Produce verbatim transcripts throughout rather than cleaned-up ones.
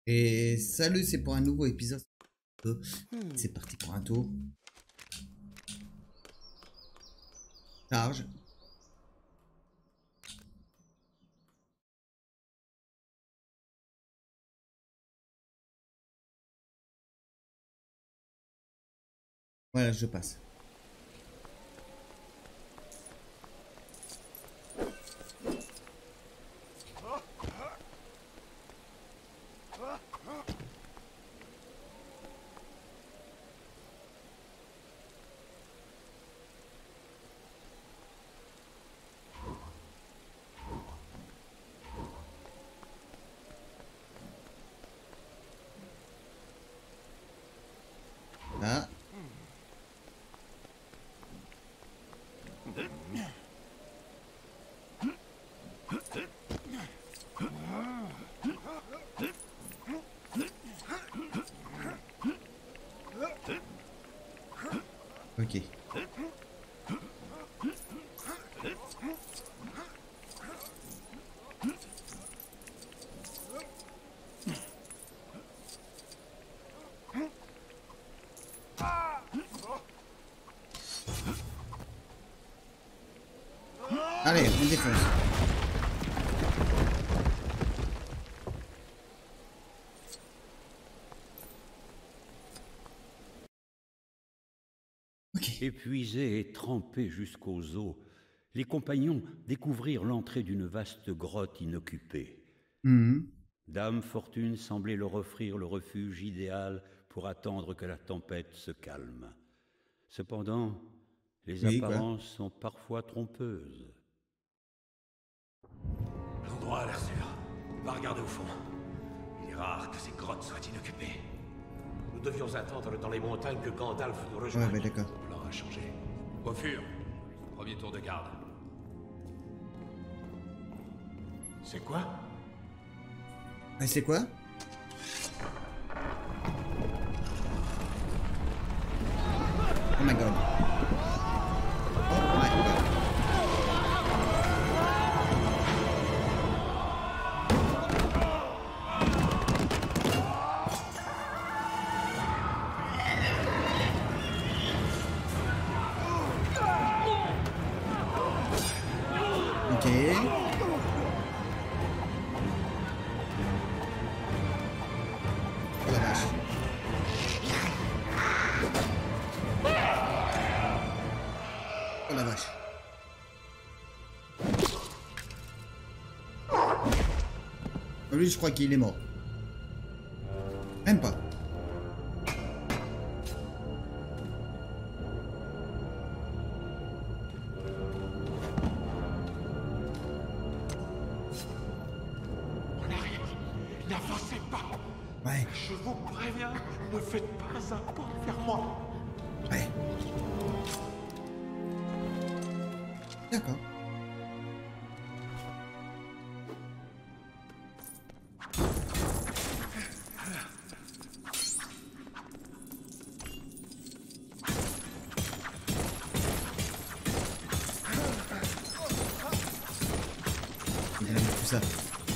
Et salut, c'est pour un nouveau épisode. C'est parti pour un tour. Charge. Voilà, je passe. Là. Ok. Allez, on défonce. Ok. Épuisés et trempés jusqu'aux os, les compagnons découvrirent l'entrée d'une vaste grotte inoccupée. Mmh. Dame Fortune semblait leur offrir le refuge idéal pour attendre que la tempête se calme. Cependant, les Oui, quoi. apparences sont parfois trompeuses. L'endroit a l'air sûr. Va regarder au fond. Il est rare que ces grottes soient inoccupées. Nous devions attendre dans les montagnes que Gandalf nous rejoigne. Ouais, ouais, d'accord. Le plan a changé. Au fur. Premier tour de garde. C'est quoi? Ah, c'est quoi? Oh my god. Oh my god. Ok. Oh la vache. Oh la vache. Lui, je crois qu'il est mort. Même pas. En arrière. N'avancez pas. Ouais. Je vous préviens, ne faites pas un pas vers moi. Ouais. D'accord. Il a tout ça.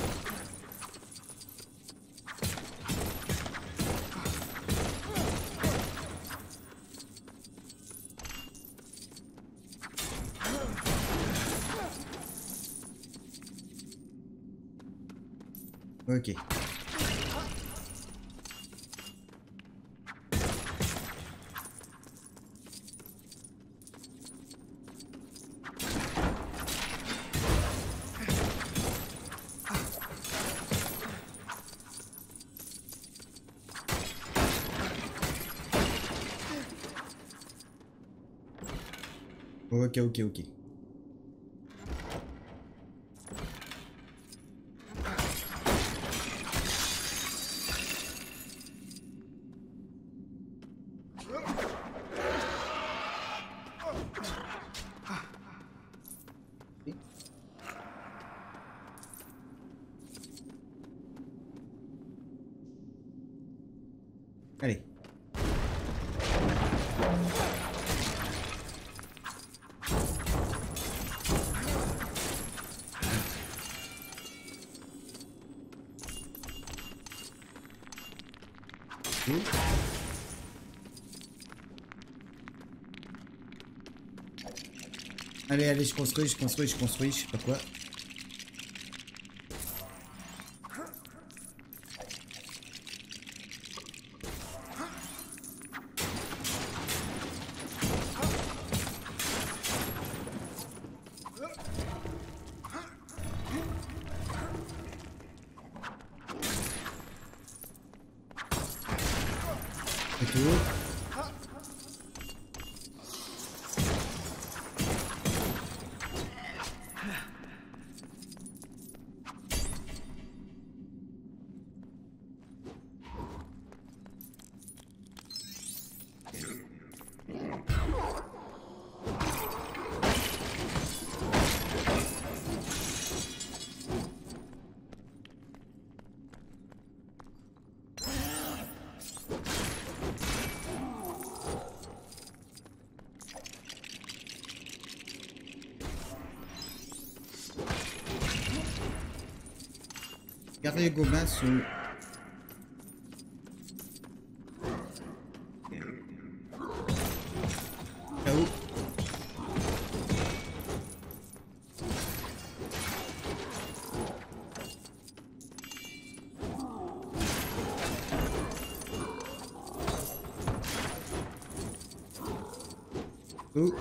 Ok. Ok, ok, ok. Allez. Cool. Allez, allez, je construis, je construis, je construis, je sais pas quoi. C'est tout. Regardez les gobelins sont... Là-haut. Oh.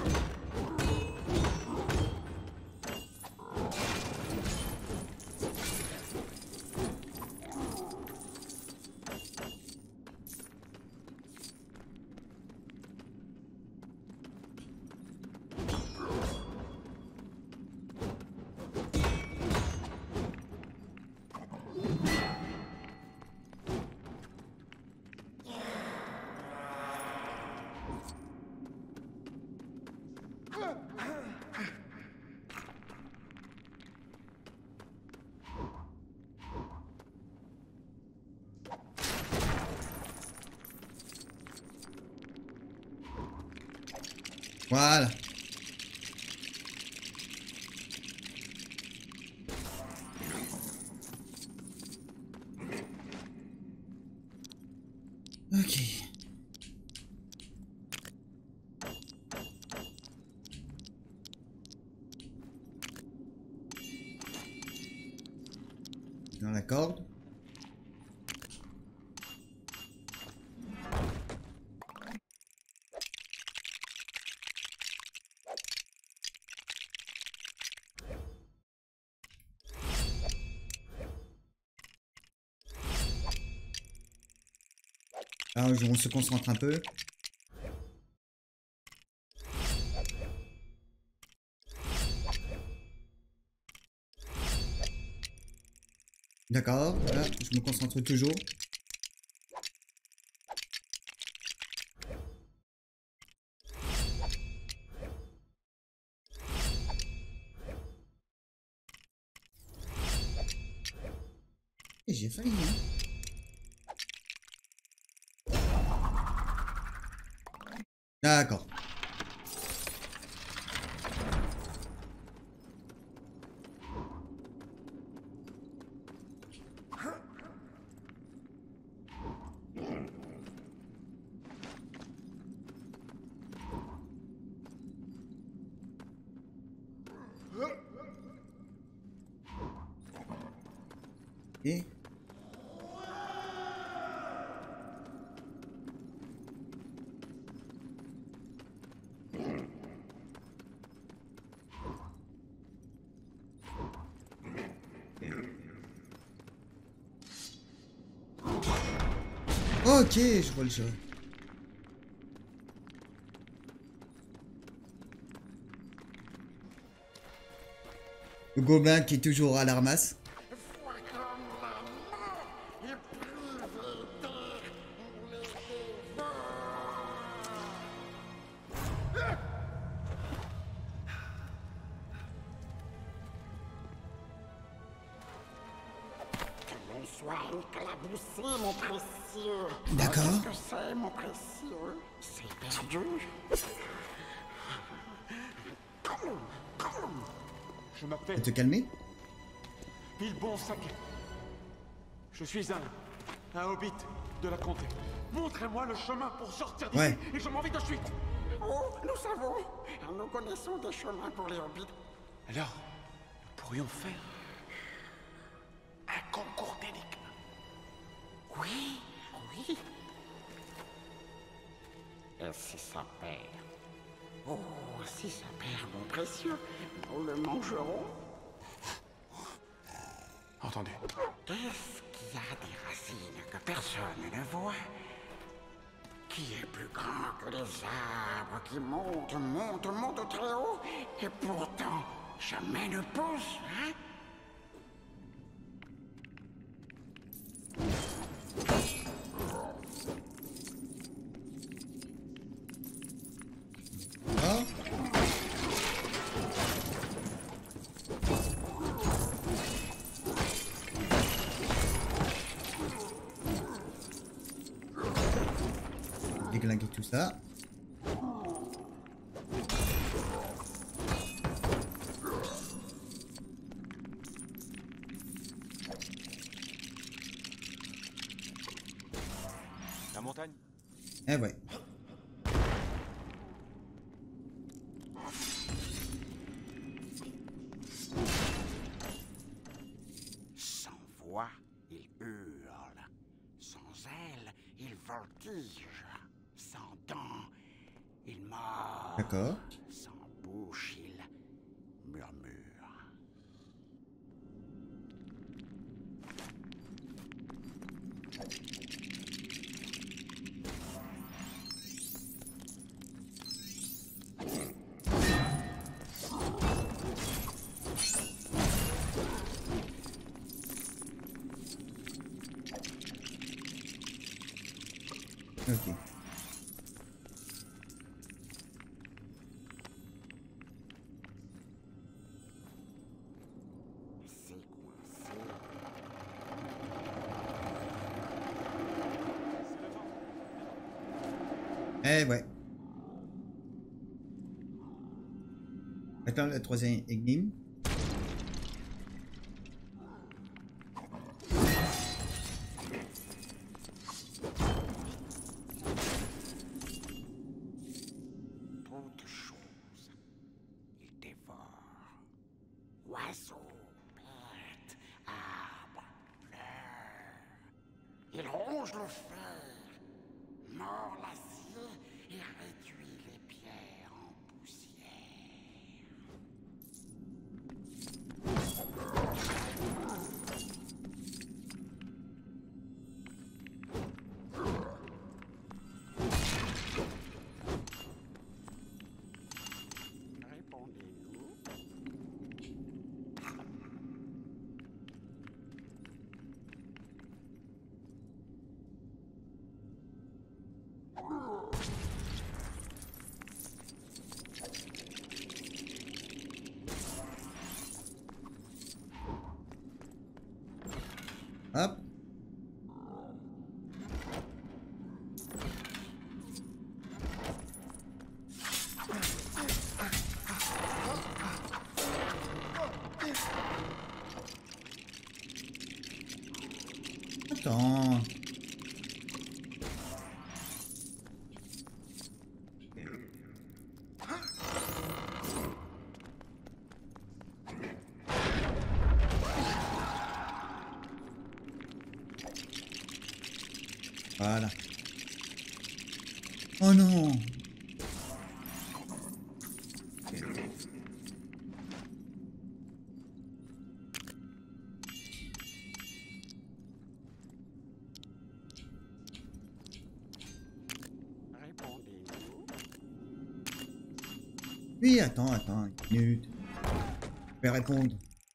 Voilà. Ok. Dans la corde. Alors, on se concentre un peu. D'accord, voilà, je me concentre toujours. Et j'ai failli, hein. D'accord. Et ok, je vois le jeu. Le gobelin qui est toujours à la ramasse. Sois éclaboussé, mon précieux. D'accord. Qu'est-ce que c'est, mon précieux? C'est perdu. Je m'appelle Faut te calmer. Bilbon Saquet. Je suis un Un hobbit de la comté. Montrez-moi le chemin pour sortir d'ici Ouais. et je m'en vais de suite. Oh, nous savons. Nous connaissons des chemins pour les hobbits. Alors, nous pourrions faire un concours d'énigmes. Oui, oui. Et si ça perd? Oh, si ça perd, mon précieux, nous le mangerons. Entendu. Qu'est-ce qui a des racines que personne ne voit? Qui est plus grand que les arbres qui montent, montent, montent très haut et pourtant jamais ne poussent, hein? Ah. Déglinguer tout ça. La montagne? Eh ouais. Sans voix, il hurle. Sans ailes, il voltige. Sans dents, il mord. D'accord. Sans bouche, il murmure. Ok. C'est coincé. Eh ouais. Maintenant, la troisième énigme. Toute chose, il dévore. Oiseaux, bêtes, arbres, fleurs. Il ronge le fer, mord l'acier et réduit les pierres en poussière. Répondez-nous. Hop. Attends. Voilà. Oh non. Répondez-nous. Oui, attends, attends, une minute. Je vais répondre.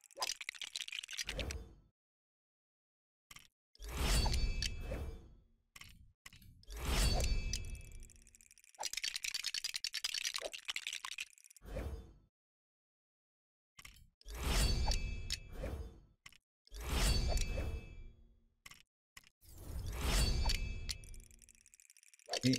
Et...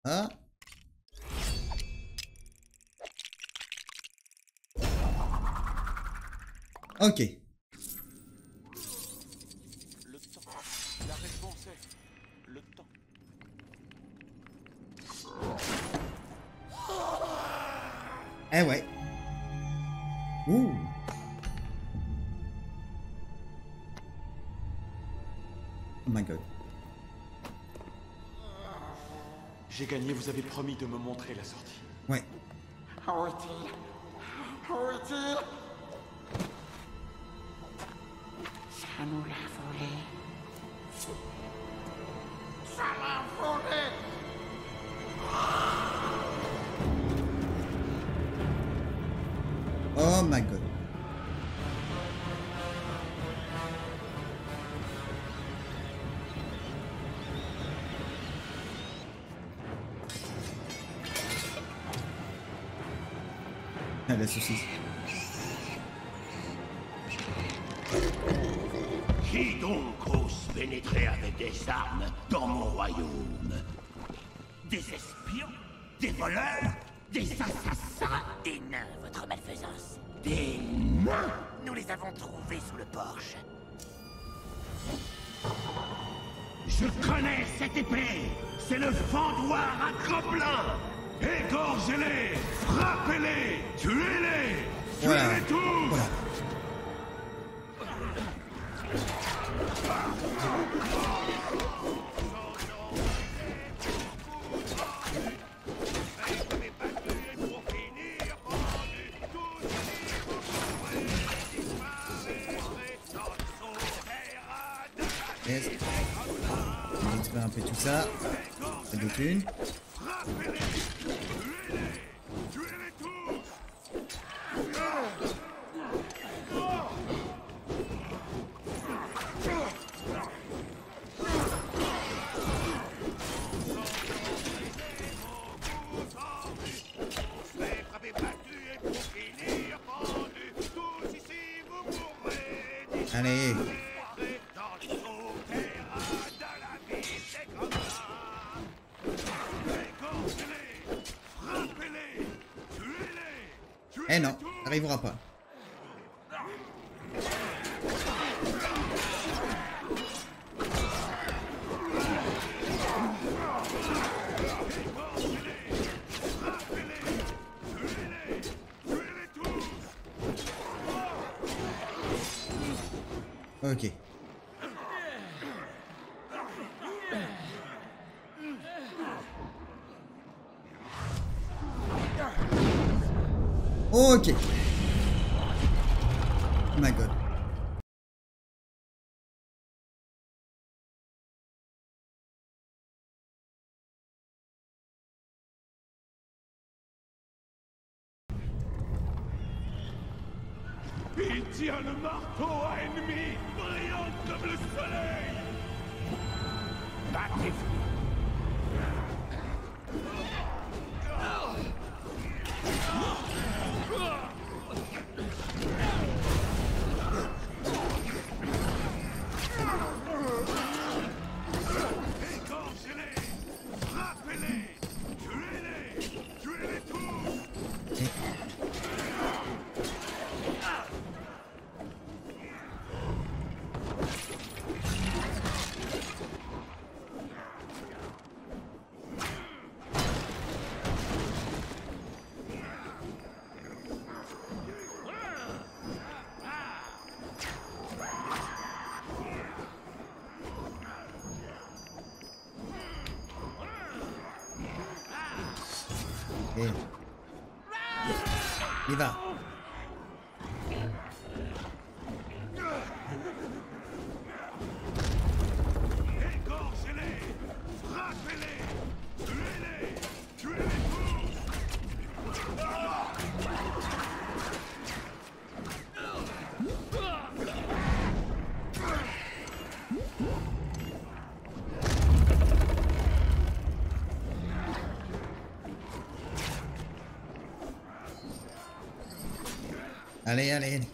Ah. Ok. Le temps. La réponse est le temps. Eh ouais. Ouh. Oh my god. J'ai gagné, vous avez promis de me montrer la sortie. Ouais. Où est-il? Où est-il? Ça nous l'a volé. Ça l'a volé. Oh my god. Ah, la saucisse. Qui donc ose pénétrer avec des armes dans mon royaume? Des espions? Des voleurs? Des assassins? Des nains, votre malfaisance. Des nains? Nous les avons trouvés sous le porche. Je connais cette épée. C'est le fendoir à gobelins. Égorgez-les, frappez-les, tuez-les, Voilà. tuez-les tous. Voilà. Yes. On récupère un peu tout ça. Ça des thunes. Allez. Eh non, ça n'arrivera pas. Ok. Ok. Oh my god. Il tient le marteau à ennemi, brillant comme le soleil. Battez-vous. Égorgez-les, frappez-les, tuez-les, tuez-les tous. Et... Il va. Égorgez-les, frappez-les, tuez-les, tuez-les tous. Allez, allez, allez.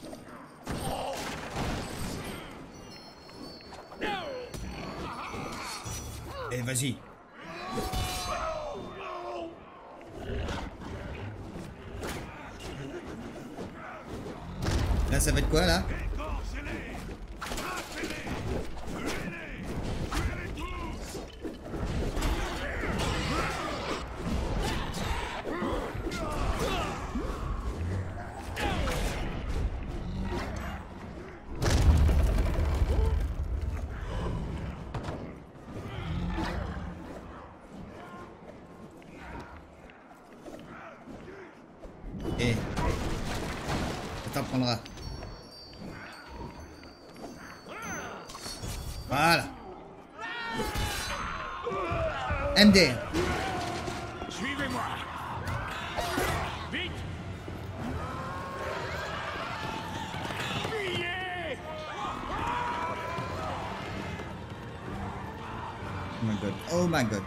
Et vas-y. Là, ça va être quoi, là? Et... Attends, prendra. Voilà. M D. Suivez-moi. Vite. Fuyez. Oh my god. Oh my god.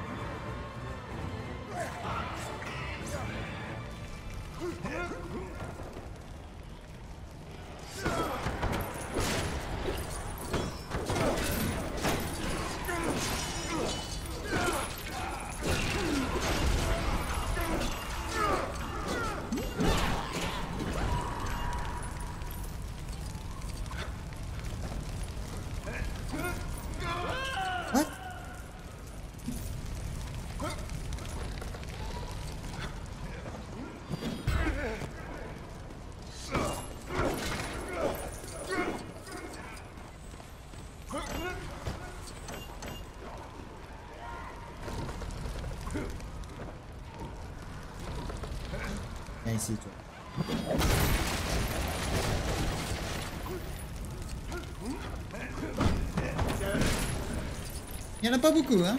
What? Viens ici, toi. Il n'y en a pas beaucoup, hein?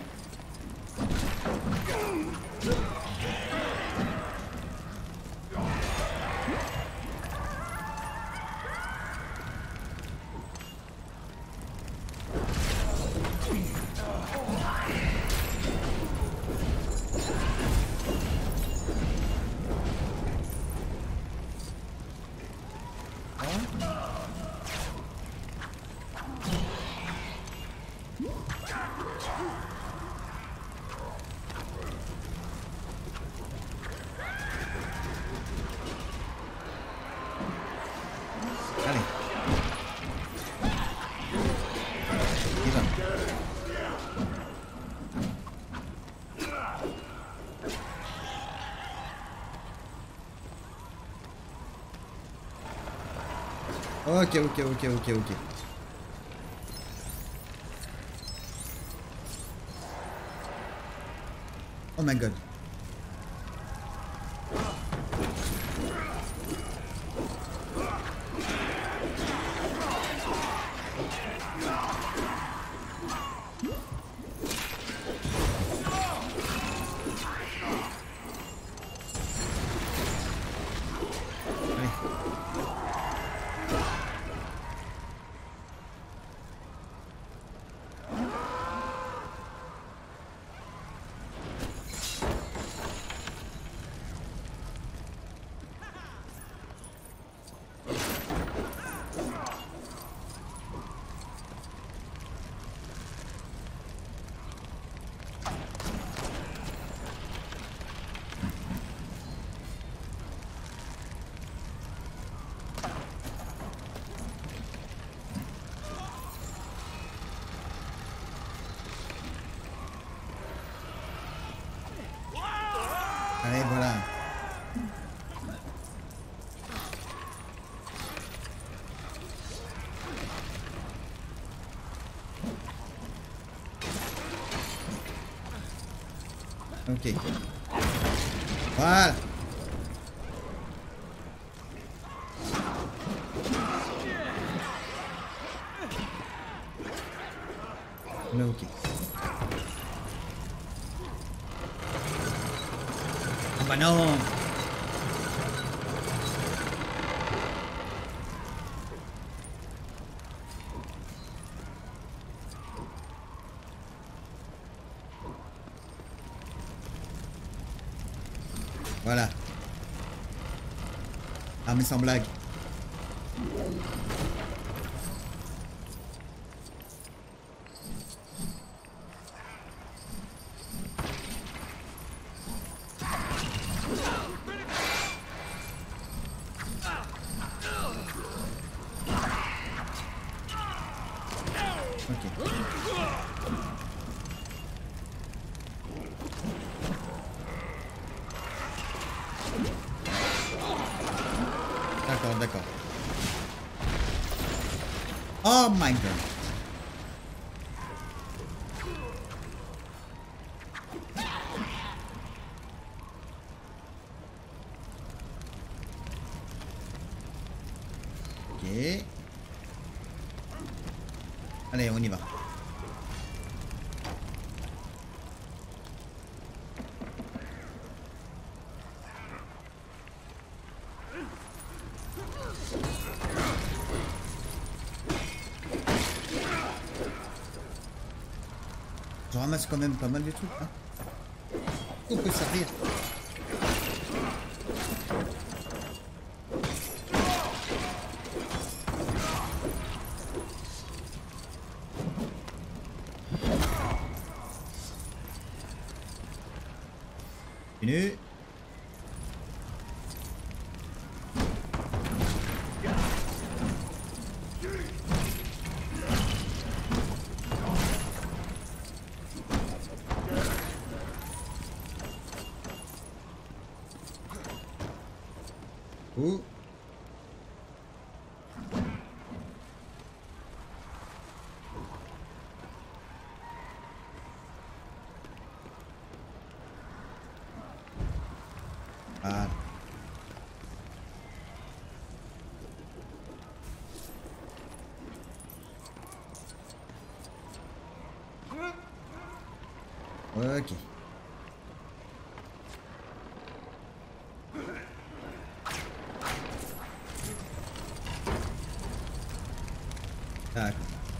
Allez. Y va. Ok, ok, ok, ok, ok. Oh my god. Allez, voilà. Ok. Voilà. Là, ok. Ah bah non. Voilà. Ah mais sans blague. Oh my god. Ok. Allez, on y va. Je ramasse quand même pas mal de trucs. Hein. Tout peut servir. Continue. Ouh. Ah. Ok. D'accord.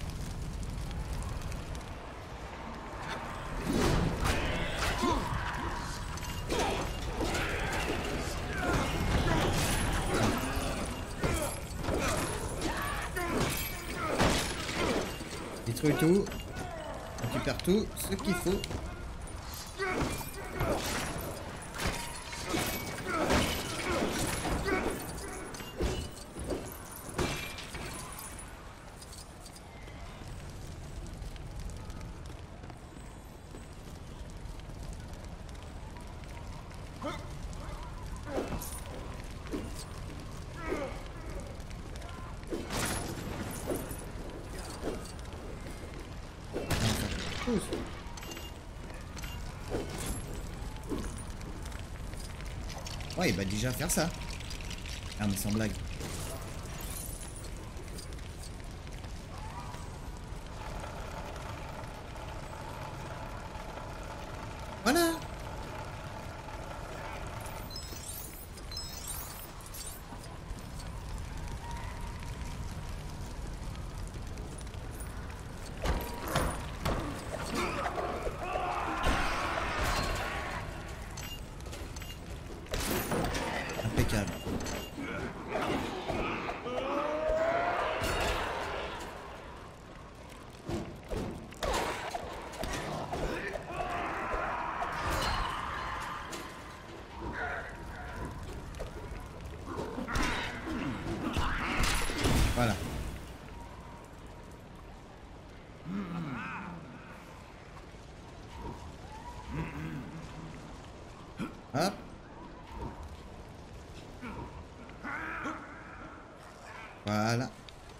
Détruis tout. Récupère tout ce qu'il faut. Ouais, il va déjà faire ça. Ah, mais sans blague. Voilà. Impeccable. Voilà. Hop. Voilà.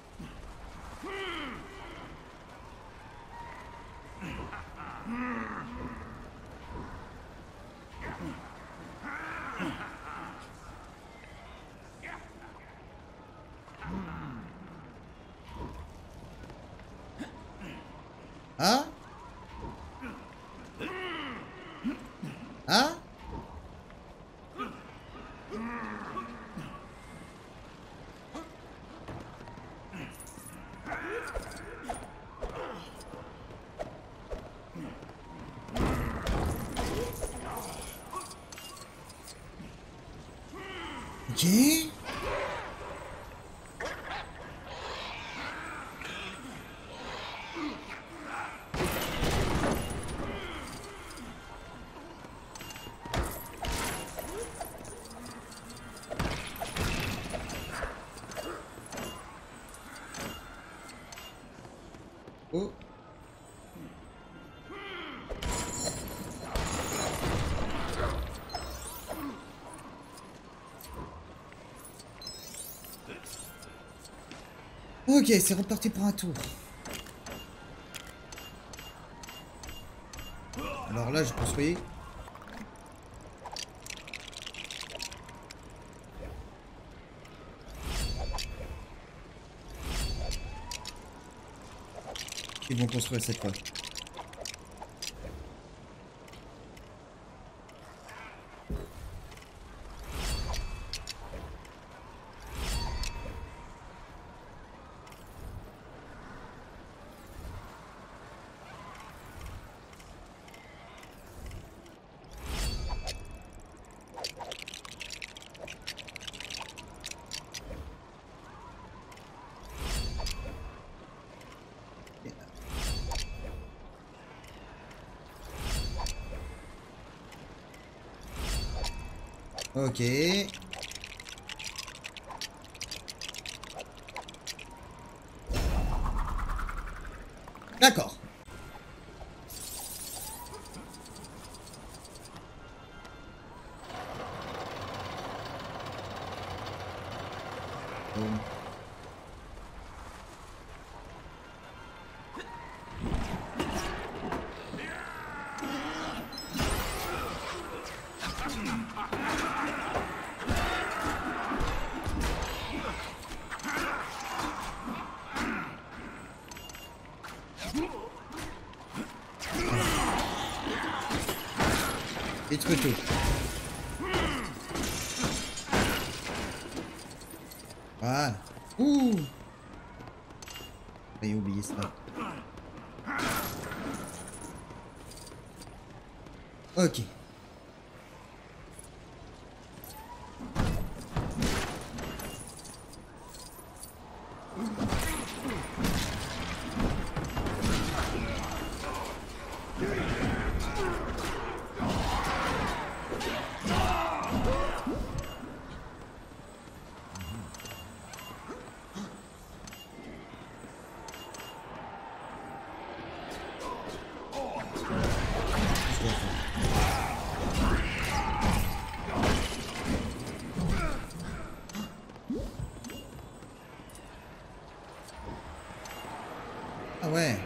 Ah? Ah? Ok. Oh. Ok, c'est reparti pour un tour. Alors là, je construis. Ils vont construire cette fois. Ok. D'accord. Bon. Détruis tout. Voilà. Ouh. J'ai oublié ça. Ok. Ah ouais.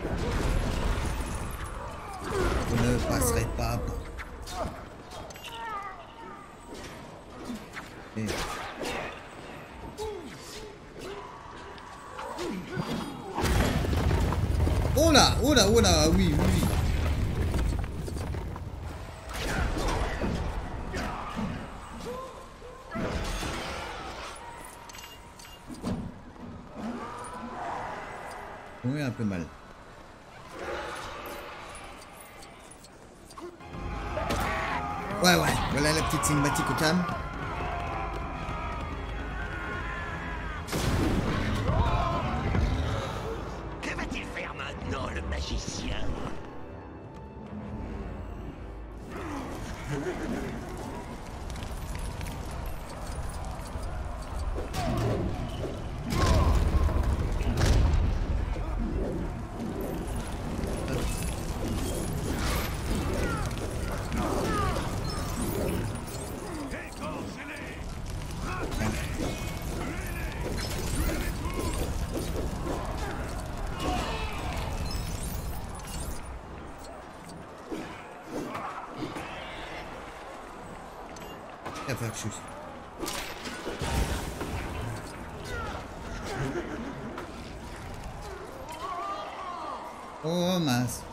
Vous ne passerez pas. Et... Oh là, oh là, oh là, oui, oui, oui. Oui, un peu mal. Ouais, ouais, voilà la petite cinématique au calme. Que va-t-il faire maintenant, le magicien? À faire chose. Oh mince.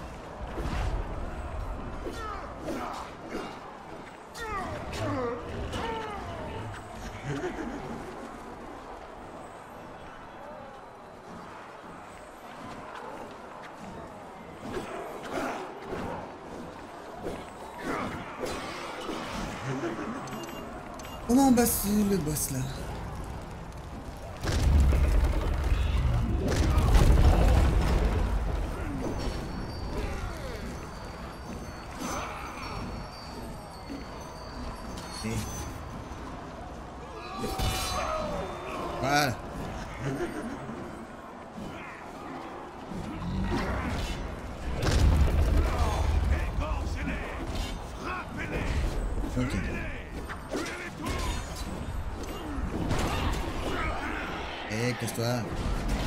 Comment on passe le boss là? Et... Voilà. Ok. Eh, casse-toi.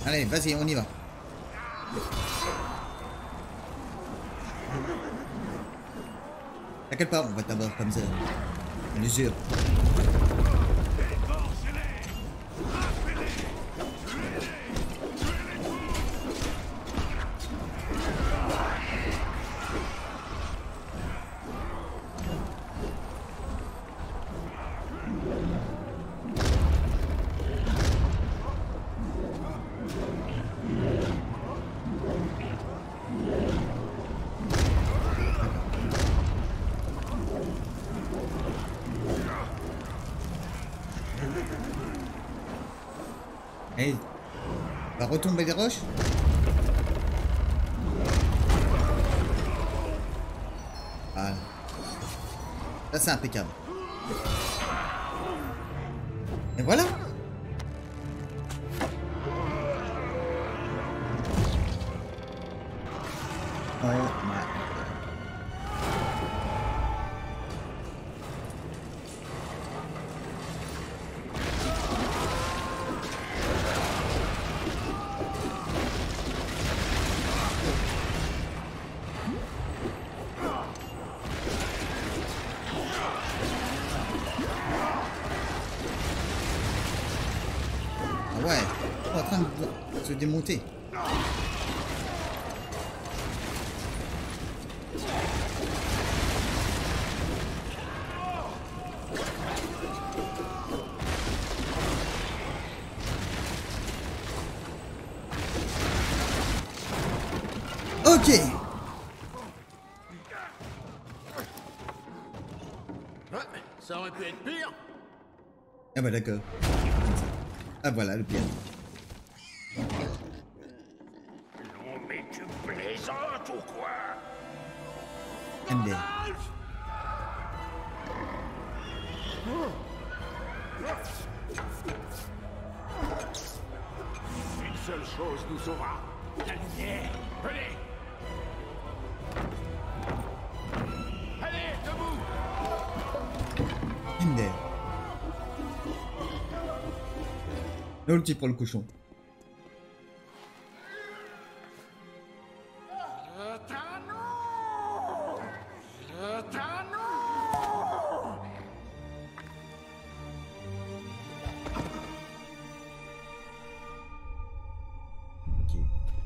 Allez, vas-y, on y va. T'inquiète pas, on va t'avoir comme ça. À l'usure. Hey, va retomber des roches. Voilà. Ça c'est impeccable. Et voilà. Oh my. Ouais, on est en train de se démonter. Ok. Ouais, ça aurait pu être pire. Ah bah d'accord. Ah voilà le pire. Non mais tu plaisantes ou quoi? M D. Une seule chose nous sauvera. La lumière. Allez. Allez, debout. M D. L'ulti pour le cochon. C'est à nous! C'est à nous! Ok.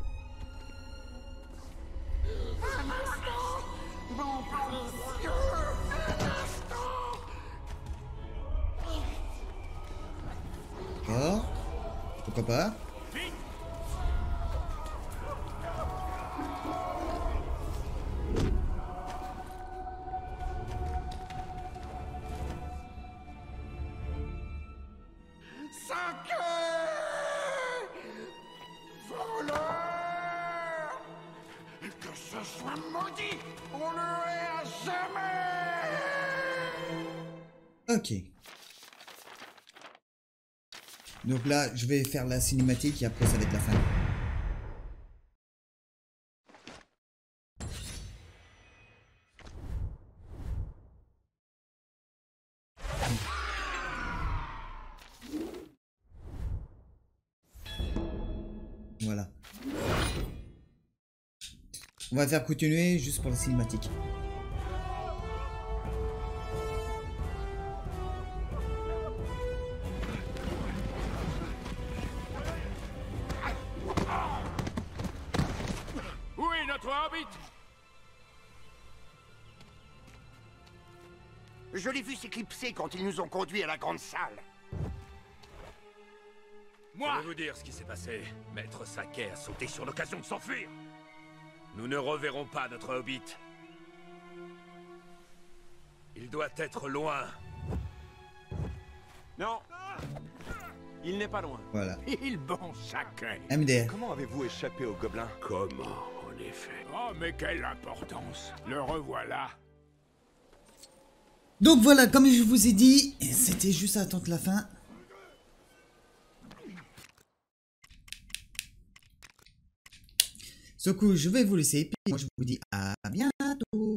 Un instant! Mon précieux! Un instant! D'accord. Pourquoi pas? Saqué! Voleur! Que ce soit maudit! On le hait à jamais! Ok. Donc là, je vais faire la cinématique et après ça va être la fin. Voilà. On va faire continuer juste pour la cinématique. Où est notre hobbit? Je l'ai vu s'éclipser quand ils nous ont conduits à la grande salle. Moi! Je vais vous dire ce qui s'est passé. Maître Saquet a sauté sur l'occasion de s'enfuir. Nous ne reverrons pas notre hobbit. Il doit être loin. Non. Il n'est pas loin. Voilà. Il bon sacré. M D R. Comment avez-vous échappé aux gobelins? Comment, en effet? Oh, mais quelle importance. Le revoilà. Donc voilà, comme je vous ai dit, c'était juste à attendre la fin. Ce coup, je vais vous laisser. Puis moi, je vous dis à bientôt.